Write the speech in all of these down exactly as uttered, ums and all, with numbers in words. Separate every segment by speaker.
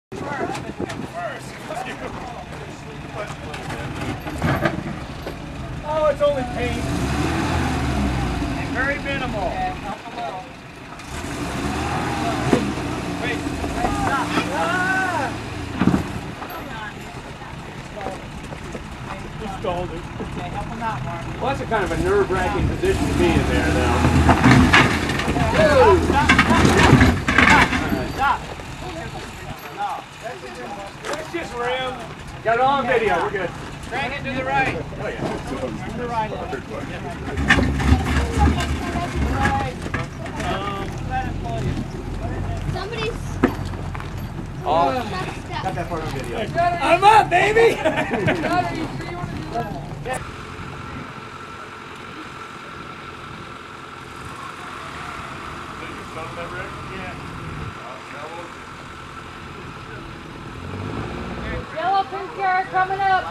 Speaker 1: Oh, it's only paint. And very minimal. Yeah, help a little. Wait. Wait, stop. Ah! Just stalled it. Okay, help him out, Mark.
Speaker 2: Well, that's a kind of a nerve-wracking position to be in there, though.
Speaker 1: Stop, stop, stop. Stop.
Speaker 2: Let's just ram. Got it all on video. We're good.
Speaker 1: Drag it to the right.
Speaker 2: Oh, yeah.
Speaker 1: To the right.
Speaker 3: Somebody's.
Speaker 2: Oh, got that part on video.
Speaker 1: I'm up, baby!
Speaker 3: Yellow Pinzgauer coming up.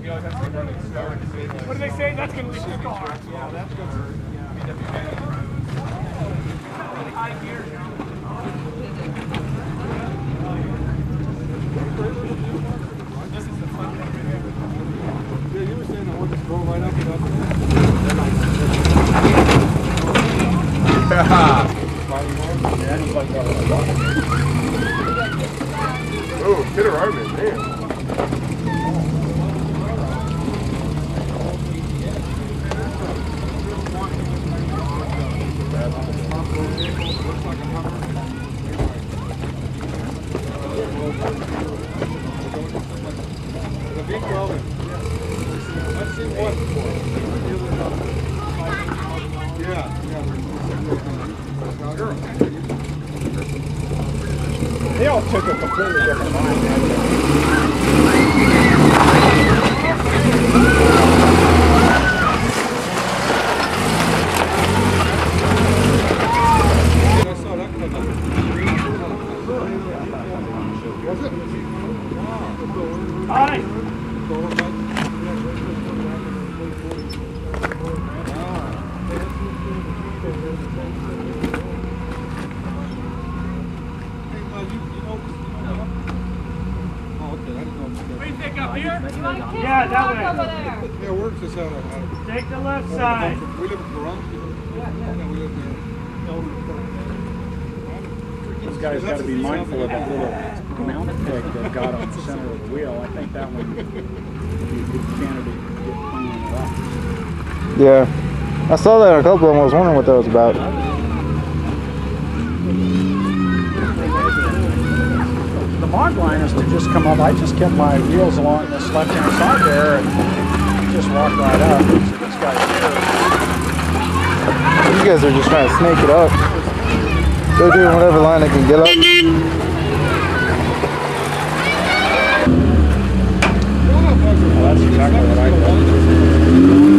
Speaker 1: What do they say? That's going to leave a scar. Yeah, that's going to hurt. High gear. This is the fun thing.
Speaker 2: Yeah, you were saying I want to scroll right up and up.
Speaker 1: Yeah, he's like that.
Speaker 2: Oh, hit her arm in, man.
Speaker 1: They all took a completely different line. Hi. Yeah, that way.
Speaker 2: Yeah, works this out.
Speaker 1: Take the left side.
Speaker 2: We live in Toronto. Yeah, we live there.
Speaker 4: Those guys got to be mindful of that little mount peg they've got on the center of the wheel. I think that one would be a good candidate to get cleaning it up.
Speaker 5: Yeah, I saw that in a couple of them. I was wondering what that was about.
Speaker 4: The Mog line is to just come up. I just kept my wheels along this left-hand side there and just walked right up. So this guy's here.
Speaker 5: These guys are just trying to snake it up. They're doing whatever line they can get up.
Speaker 4: Well, that's exactly what I thought.